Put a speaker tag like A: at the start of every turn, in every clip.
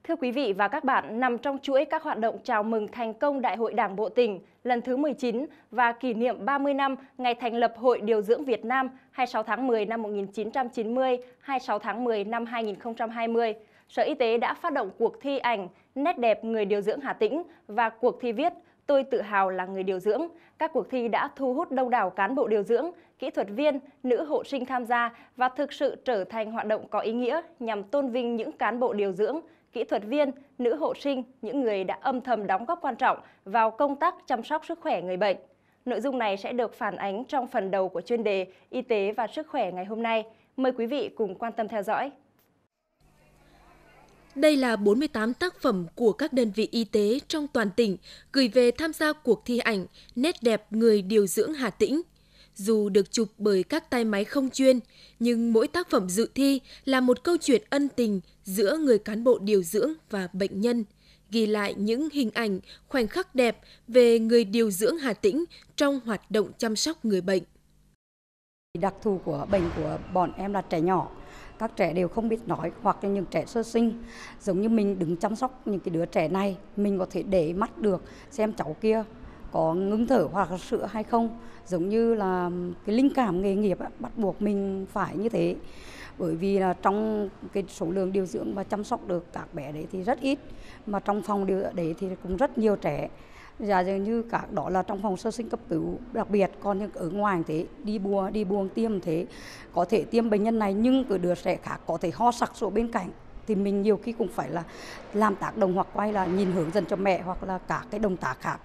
A: Thưa quý vị và các bạn, nằm trong chuỗi các hoạt động chào mừng thành công Đại hội Đảng bộ tỉnh lần thứ 19 và kỷ niệm 30 năm ngày thành lập Hội Điều dưỡng Việt Nam 26 tháng 10 năm 1990, 26 tháng 10 năm 2020, Sở Y tế đã phát động cuộc thi ảnh Nét đẹp người điều dưỡng Hà Tĩnh và cuộc thi viết Tôi tự hào là người điều dưỡng. Các cuộc thi đã thu hút đông đảo cán bộ điều dưỡng, kỹ thuật viên, nữ hộ sinh tham gia và thực sự trở thành hoạt động có ý nghĩa nhằm tôn vinh những cán bộ điều dưỡng, kỹ thuật viên, nữ hộ sinh, những người đã âm thầm đóng góp quan trọng vào công tác chăm sóc sức khỏe người bệnh. Nội dung này sẽ được phản ánh trong phần đầu của chuyên đề Y tế và sức khỏe ngày hôm nay. Mời quý vị cùng quan tâm theo dõi.
B: Đây là 48 tác phẩm của các đơn vị y tế trong toàn tỉnh gửi về tham gia cuộc thi ảnh Nét đẹp người điều dưỡng Hà Tĩnh. Dù được chụp bởi các tay máy không chuyên, nhưng mỗi tác phẩm dự thi là một câu chuyện ân tình giữa người cán bộ điều dưỡng và bệnh nhân, ghi lại những hình ảnh, khoảnh khắc đẹp về người điều dưỡng Hà Tĩnh trong hoạt động chăm sóc người bệnh.
C: Đặc thù của bệnh của bọn em là trẻ nhỏ. Các trẻ đều không biết nói hoặc là những trẻ sơ sinh. Giống như mình đứng chăm sóc những cái đứa trẻ này, mình có thể để mắt được xem cháu kia có ngưng thở hoặc là sữa hay không. Giống như là cái linh cảm nghề nghiệp bắt buộc mình phải như thế. Bởi vì là trong cái số lượng điều dưỡng và chăm sóc được các bé đấy thì rất ít. Mà trong phòng điều đấy thì cũng rất nhiều trẻ. Giả dường như các đó là trong phòng sơ sinh cấp cứu đặc biệt, còn những ở ngoài thế đi buồng tiêm thế có thể tiêm bệnh nhân này nhưng cái đứa trẻ khác có thể ho sặc sụa bên cạnh thì mình nhiều khi cũng phải là làm tác động hoặc quay là nhìn hướng dẫn cho mẹ hoặc là cả cái động tác khác.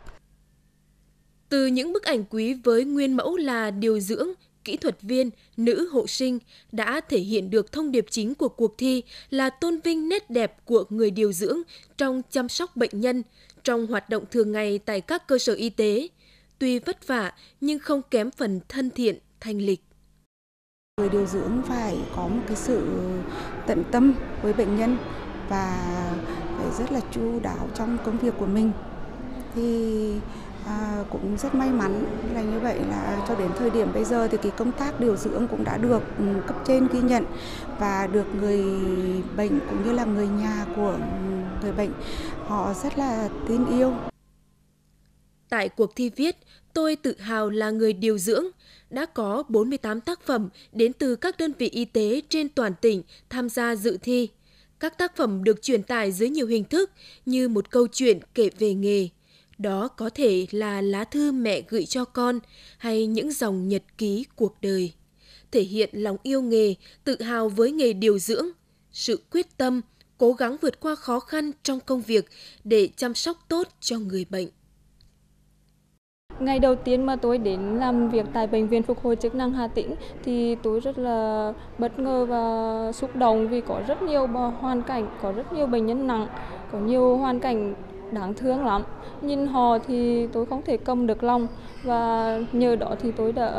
B: Từ những bức ảnh quý với nguyên mẫu là điều dưỡng, kỹ thuật viên, nữ hộ sinh đã thể hiện được thông điệp chính của cuộc thi là tôn vinh nét đẹp của người điều dưỡng trong chăm sóc bệnh nhân, trong hoạt động thường ngày tại các cơ sở y tế, tuy vất vả nhưng không kém phần thân thiện, thanh lịch.
D: Người điều dưỡng phải có một cái sự tận tâm với bệnh nhân và phải rất là chu đáo trong công việc của mình. Thì cũng rất may mắn là như vậy, là cho đến thời điểm bây giờ thì cái công tác điều dưỡng cũng đã được cấp trên ghi nhận và được người bệnh cũng như là người nhà của người bệnh họ rất là tin yêu.
B: Tại cuộc thi viết Tôi tự hào là người điều dưỡng đã có 48 tác phẩm đến từ các đơn vị y tế trên toàn tỉnh tham gia dự thi. Các tác phẩm được truyền tải dưới nhiều hình thức như một câu chuyện kể về nghề. Đó có thể là lá thư mẹ gửi cho con hay những dòng nhật ký cuộc đời. Thể hiện lòng yêu nghề, tự hào với nghề điều dưỡng, sự quyết tâm, cố gắng vượt qua khó khăn trong công việc để chăm sóc tốt cho người bệnh.
E: Ngày đầu tiên mà tôi đến làm việc tại Bệnh viện Phục hồi chức năng Hà Tĩnh thì tôi rất là bất ngờ và xúc động vì có rất nhiều hoàn cảnh, có rất nhiều bệnh nhân nặng, có nhiều hoàn cảnh đáng thương lắm. Nhìn họ thì tôi không thể cầm được lòng và nhờ đó thì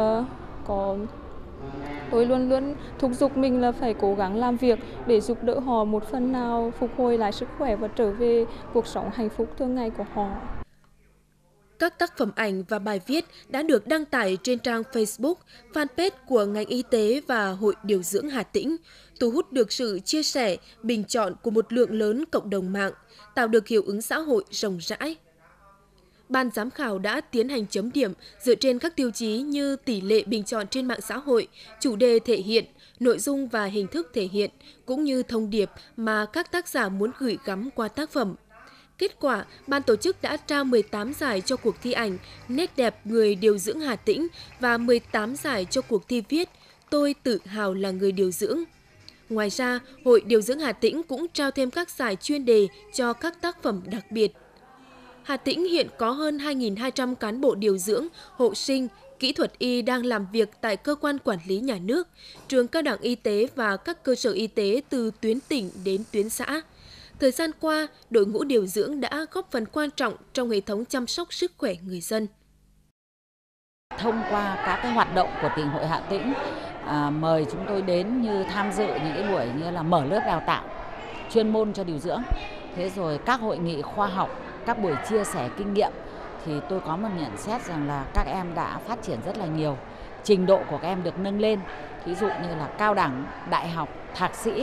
E: tôi luôn luôn thúc giục mình là phải cố gắng làm việc để giúp đỡ họ một phần nào phục hồi lại sức khỏe và trở về cuộc sống hạnh phúc thường ngày của họ.
B: Các tác phẩm ảnh và bài viết đã được đăng tải trên trang Facebook, fanpage của ngành y tế và Hội Điều dưỡng Hà Tĩnh, thu hút được sự chia sẻ, bình chọn của một lượng lớn cộng đồng mạng, tạo được hiệu ứng xã hội rộng rãi. Ban giám khảo đã tiến hành chấm điểm dựa trên các tiêu chí như tỷ lệ bình chọn trên mạng xã hội, chủ đề thể hiện, nội dung và hình thức thể hiện, cũng như thông điệp mà các tác giả muốn gửi gắm qua tác phẩm. Kết quả, ban tổ chức đã trao 18 giải cho cuộc thi ảnh Nét đẹp người điều dưỡng Hà Tĩnh và 18 giải cho cuộc thi viết Tôi tự hào là người điều dưỡng. Ngoài ra, Hội Điều dưỡng Hà Tĩnh cũng trao thêm các giải chuyên đề cho các tác phẩm đặc biệt. Hà Tĩnh hiện có hơn 2.200 cán bộ điều dưỡng, hộ sinh, kỹ thuật y đang làm việc tại cơ quan quản lý nhà nước, trường cao đẳng y tế và các cơ sở y tế từ tuyến tỉnh đến tuyến xã. Thời gian qua, đội ngũ điều dưỡng đã góp phần quan trọng trong hệ thống chăm sóc sức khỏe người dân.
F: Thông qua các cái hoạt động của tỉnh Hội Hà Tĩnh, mời chúng tôi đến như tham dự những cái buổi như là mở lớp đào tạo chuyên môn cho điều dưỡng. Thế rồi các hội nghị khoa học, các buổi chia sẻ kinh nghiệm thì tôi có một nhận xét rằng là các em đã phát triển rất là nhiều. Trình độ của các em được nâng lên, ví dụ như là cao đẳng, đại học, thạc sĩ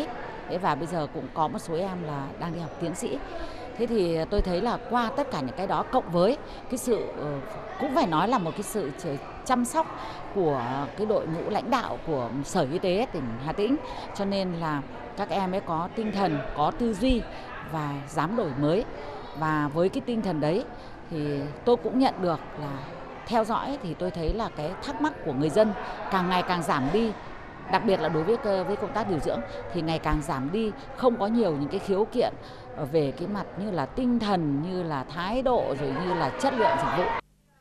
F: Thế và bây giờ cũng có một số em là đang đi học tiến sĩ. Thế thì tôi thấy là qua tất cả những cái đó cộng với cái sự cũng phải nói là một cái sự chăm sóc của cái đội ngũ lãnh đạo của Sở Y tế tỉnh Hà Tĩnh, cho nên là các em ấy có tinh thần, có tư duy và dám đổi mới. Và với cái tinh thần đấy thì tôi cũng nhận được là theo dõi thì tôi thấy là cái thắc mắc của người dân càng ngày càng giảm đi. Đặc biệt là đối với công tác điều dưỡng thì ngày càng giảm đi, không có nhiều những cái khiếu kiện về cái mặt như là tinh thần, như là thái độ, rồi như là chất lượng dịch vụ.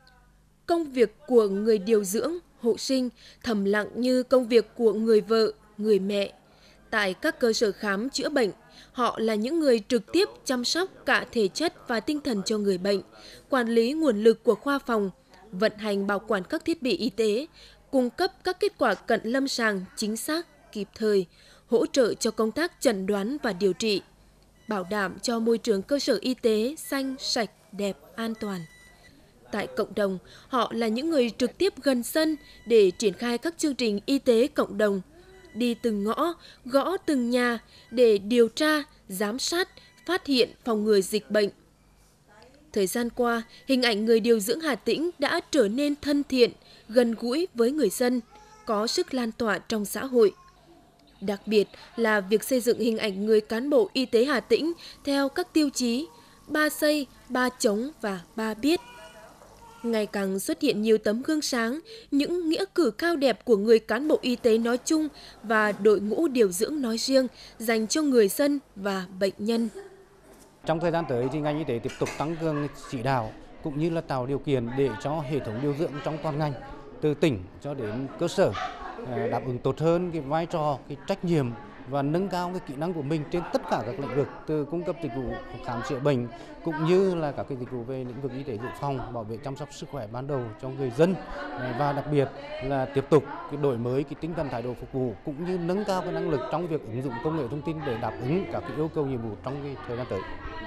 B: Công việc của người điều dưỡng, hộ sinh thầm lặng như công việc của người vợ, người mẹ. Tại các cơ sở khám chữa bệnh, họ là những người trực tiếp chăm sóc cả thể chất và tinh thần cho người bệnh, quản lý nguồn lực của khoa phòng, vận hành bảo quản các thiết bị y tế, cung cấp các kết quả cận lâm sàng chính xác, kịp thời, hỗ trợ cho công tác chẩn đoán và điều trị, bảo đảm cho môi trường cơ sở y tế xanh, sạch, đẹp, an toàn. Tại cộng đồng, họ là những người trực tiếp gần dân để triển khai các chương trình y tế cộng đồng, đi từng ngõ, gõ từng nhà để điều tra, giám sát, phát hiện, phòng ngừa dịch bệnh. Thời gian qua, hình ảnh người điều dưỡng Hà Tĩnh đã trở nên thân thiện, gần gũi với người dân, có sức lan tỏa trong xã hội. Đặc biệt là việc xây dựng hình ảnh người cán bộ y tế Hà Tĩnh theo các tiêu chí 3 xây, 3 chống và 3 biết. Ngày càng xuất hiện nhiều tấm gương sáng, những nghĩa cử cao đẹp của người cán bộ y tế nói chung và đội ngũ điều dưỡng nói riêng dành cho người dân và bệnh nhân.
G: Trong thời gian tới thì ngành y tế tiếp tục tăng cường chỉ đạo cũng như là tạo điều kiện để cho hệ thống điều dưỡng trong toàn ngành từ tỉnh cho đến cơ sở đáp ứng tốt hơn cái vai trò, cái trách nhiệm và nâng cao cái kỹ năng của mình trên tất cả các lĩnh vực, từ cung cấp dịch vụ khám chữa bệnh cũng như là các cái dịch vụ về lĩnh vực y tế dự phòng, bảo vệ chăm sóc sức khỏe ban đầu cho người dân, và đặc biệt là tiếp tục cái đổi mới cái tinh thần thái độ phục vụ cũng như nâng cao cái năng lực trong việc ứng dụng công nghệ thông tin để đáp ứng các cái yêu cầu nhiệm vụ trong cái thời gian tới.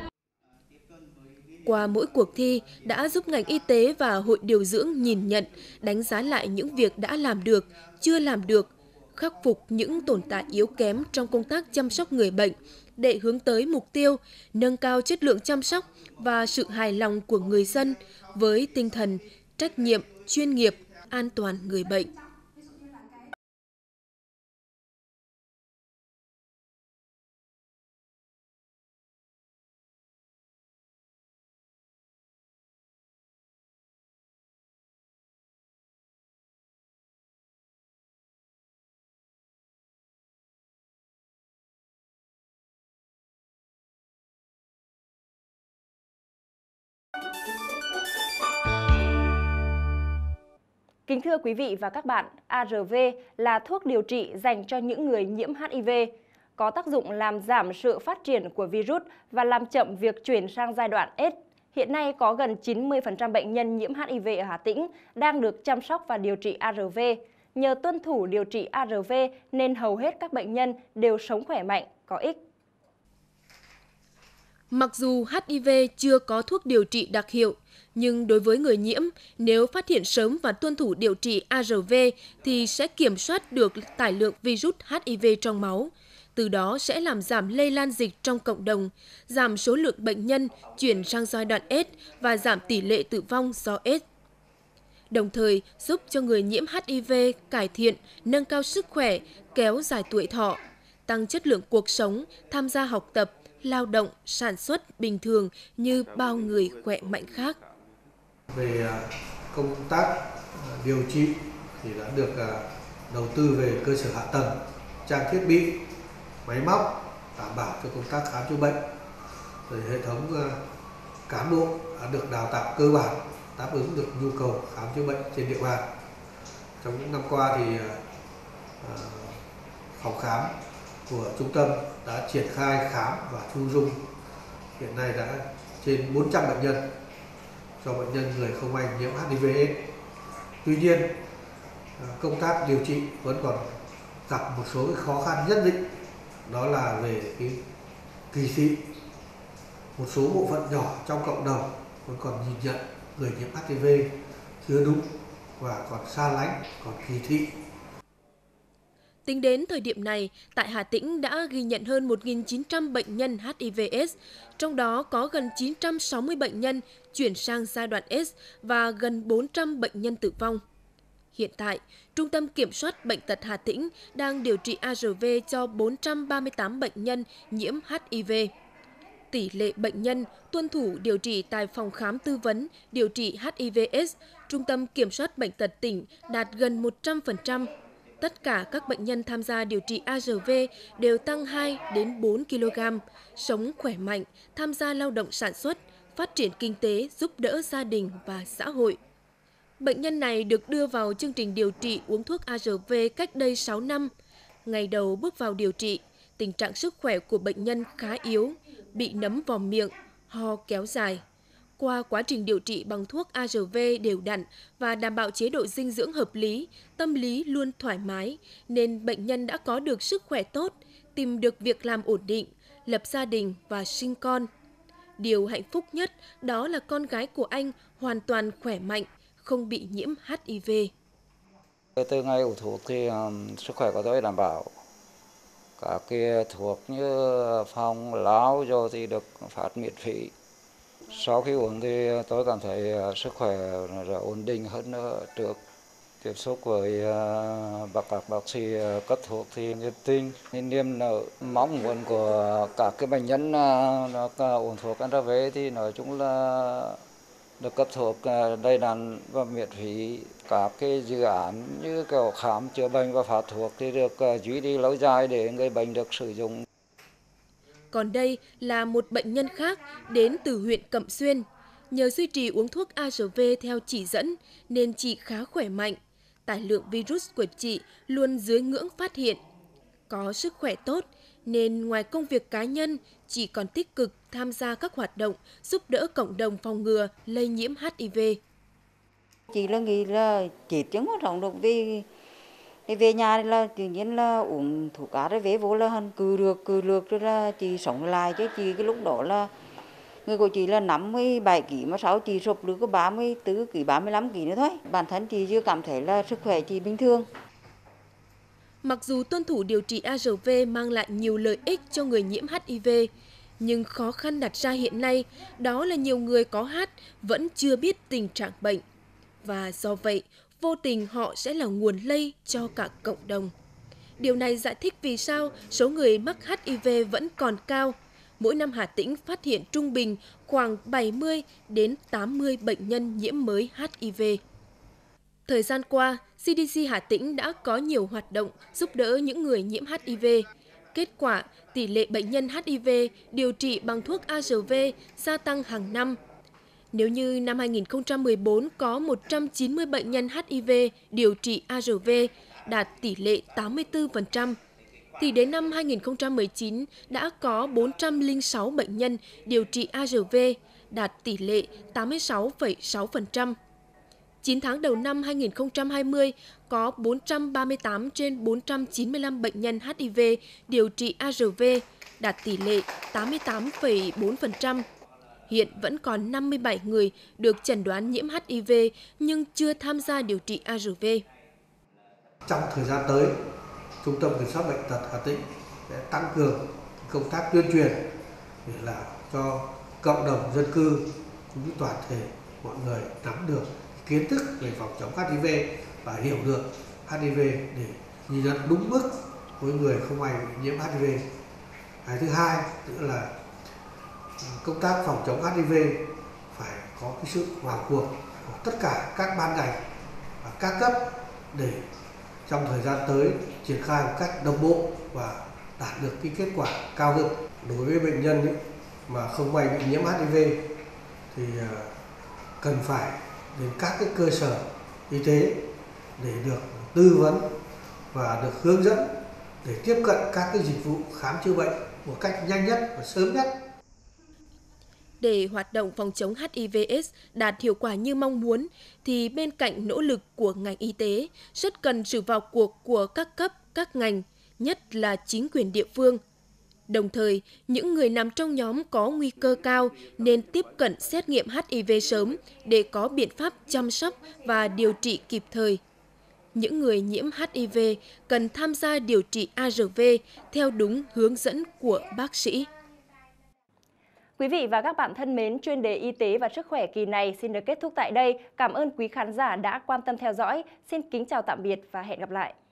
B: Qua mỗi cuộc thi đã giúp ngành y tế và hội điều dưỡng nhìn nhận, đánh giá lại những việc đã làm được, chưa làm được, khắc phục những tồn tại yếu kém trong công tác chăm sóc người bệnh để hướng tới mục tiêu nâng cao chất lượng chăm sóc và sự hài lòng của người dân với tinh thần trách nhiệm, chuyên nghiệp, an toàn người bệnh.
A: Kính thưa quý vị và các bạn, ARV là thuốc điều trị dành cho những người nhiễm HIV, có tác dụng làm giảm sự phát triển của virus và làm chậm việc chuyển sang giai đoạn AIDS. Hiện nay có gần 90% bệnh nhân nhiễm HIV ở Hà Tĩnh đang được chăm sóc và điều trị ARV. Nhờ tuân thủ điều trị ARV nên hầu hết các bệnh nhân đều sống khỏe mạnh, có ích.
B: Mặc dù HIV chưa có thuốc điều trị đặc hiệu, nhưng đối với người nhiễm, nếu phát hiện sớm và tuân thủ điều trị ARV thì sẽ kiểm soát được tải lượng virus HIV trong máu. Từ đó sẽ làm giảm lây lan dịch trong cộng đồng, giảm số lượng bệnh nhân chuyển sang giai đoạn AIDS và giảm tỷ lệ tử vong do AIDS. Đồng thời giúp cho người nhiễm HIV cải thiện, nâng cao sức khỏe, kéo dài tuổi thọ, tăng chất lượng cuộc sống, tham gia học tập, lao động, sản xuất bình thường như bao người khỏe mạnh khác.
H: Về công tác điều trị thì đã được đầu tư về cơ sở hạ tầng, trang thiết bị, máy móc đảm bảo cho công tác khám chữa bệnh. Rồi hệ thống cán bộ đã được đào tạo cơ bản đáp ứng được nhu cầu khám chữa bệnh trên địa bàn. Trong những năm qua thì phòng khám của trung tâm đã triển khai khám và thu dung hiện nay đã trên 400 bệnh nhân cho bệnh nhân người không may nhiễm HIV/AIDS. Tuy nhiên, công tác điều trị vẫn còn gặp một số cái khó khăn nhất định, đó là về cái kỳ thị. Một số bộ phận nhỏ trong cộng đồng vẫn còn nhìn nhận người nhiễm HIV chưa đúng và còn xa lánh, còn kỳ thị.
B: Tính đến thời điểm này, tại Hà Tĩnh đã ghi nhận hơn 1.900 bệnh nhân HIV/AIDS, trong đó có gần 960 bệnh nhân chuyển sang giai đoạn AIDS và gần 400 bệnh nhân tử vong. Hiện tại, Trung tâm Kiểm soát Bệnh tật Hà Tĩnh đang điều trị ARV cho 438 bệnh nhân nhiễm HIV. Tỷ lệ bệnh nhân tuân thủ điều trị tại phòng khám tư vấn điều trị HIV/AIDS, Trung tâm Kiểm soát Bệnh tật tỉnh đạt gần 100%. Tất cả các bệnh nhân tham gia điều trị ARV đều tăng 2 đến 4 kg, sống khỏe mạnh, tham gia lao động sản xuất, phát triển kinh tế, giúp đỡ gia đình và xã hội. Bệnh nhân này được đưa vào chương trình điều trị uống thuốc ARV cách đây 6 năm. Ngày đầu bước vào điều trị, tình trạng sức khỏe của bệnh nhân khá yếu, bị nấm vào miệng, ho kéo dài. Qua quá trình điều trị bằng thuốc ARV đều đặn và đảm bảo chế độ dinh dưỡng hợp lý, tâm lý luôn thoải mái, nên bệnh nhân đã có được sức khỏe tốt, tìm được việc làm ổn định, lập gia đình và sinh con. Điều hạnh phúc nhất đó là con gái của anh hoàn toàn khỏe mạnh, không bị nhiễm HIV.
I: Từ ngày uống thuốc thì sức khỏe của tôi đảm bảo. Các cái thuốc như phòng lão rồi thì được phát miễn phí. Sau khi uống thì tôi cảm thấy sức khỏe rất ổn định hơn trước. Tiếp xúc với các bác sĩ cấp thuốc thì nhiệt tình, niềm nở mong muốn của các cái bệnh nhân uống thuốc ARV thì nói chung là được cấp thuốc đầy đặn và miễn phí. Các cái dự án như kiểu khám chữa bệnh và phát thuốc thì được duy trì lâu dài để người bệnh được sử dụng.
B: Còn đây là một bệnh nhân khác đến từ huyện Cẩm Xuyên. Nhờ duy trì uống thuốc ARV theo chỉ dẫn nên chị khá khỏe mạnh. Tải lượng virus của chị luôn dưới ngưỡng phát hiện. Có sức khỏe tốt nên ngoài công việc cá nhân, chị còn tích cực tham gia các hoạt động giúp đỡ cộng đồng phòng ngừa lây nhiễm HIV.
J: Chị là nghĩ là chết chứ không sống được vì về nhà là tự nhiên là uống thuốc ARV vô là cừ được rồi là chị sống lại, chứ chị cái lúc đó là người của chị là 57 kg mà sau chị sụp được có 34 kg 35 kg nữa thôi. Bản thân chị chưa cảm thấy là sức khỏe chị bình thường.
B: Mặc dù tuân thủ điều trị ARV mang lại nhiều lợi ích cho người nhiễm HIV, nhưng khó khăn đặt ra hiện nay đó là nhiều người có H vẫn chưa biết tình trạng bệnh. Và do vậy, vô tình họ sẽ là nguồn lây cho cả cộng đồng. Điều này giải thích vì sao số người mắc HIV vẫn còn cao. Mỗi năm Hà Tĩnh phát hiện trung bình khoảng 70 đến 80 bệnh nhân nhiễm mới HIV. Thời gian qua, CDC Hà Tĩnh đã có nhiều hoạt động giúp đỡ những người nhiễm HIV. Kết quả, tỷ lệ bệnh nhân HIV điều trị bằng thuốc ARV gia tăng hàng năm. Nếu như năm 2014 có 190 bệnh nhân HIV điều trị ARV, đạt tỷ lệ 84%, thì đến năm 2019 đã có 406 bệnh nhân điều trị ARV, đạt tỷ lệ 86,6%. 9 tháng đầu năm 2020 có 438 trên 495 bệnh nhân HIV điều trị ARV, đạt tỷ lệ 88,4%. Hiện vẫn còn 57 người được chẩn đoán nhiễm HIV nhưng chưa tham gia điều trị ARV.
H: Trong thời gian tới, Trung tâm Kiểm soát Bệnh tật Hà Tĩnh sẽ tăng cường công tác tuyên truyền để làm cho cộng đồng dân cư cũng như toàn thể mọi người nắm được kiến thức về phòng chống HIV và hiểu được HIV để nhìn nhận đúng mức với người không may bị nhiễm HIV. Cái thứ hai nữa là công tác phòng chống HIV phải có cái sự vào cuộc của tất cả các ban ngành và các cấp để trong thời gian tới triển khai một cách đồng bộ và đạt được cái kết quả cao hơn. Đối với bệnh nhân mà không may bị nhiễm HIV thì cần phải đến các cái cơ sở y tế để được tư vấn và được hướng dẫn để tiếp cận các cái dịch vụ khám chữa bệnh một cách nhanh nhất và sớm nhất.
B: Để hoạt động phòng chống HIV/AIDS đạt hiệu quả như mong muốn, thì bên cạnh nỗ lực của ngành y tế, rất cần sự vào cuộc của các cấp, các ngành, nhất là chính quyền địa phương. Đồng thời, những người nằm trong nhóm có nguy cơ cao nên tiếp cận xét nghiệm HIV sớm để có biện pháp chăm sóc và điều trị kịp thời. những người nhiễm HIV cần tham gia điều trị ARV theo đúng hướng dẫn của bác sĩ.
A: Quý vị và các bạn thân mến, chuyên đề y tế và sức khỏe kỳ này xin được kết thúc tại đây. Cảm ơn quý khán giả đã quan tâm theo dõi. Xin kính chào tạm biệt và hẹn gặp lại.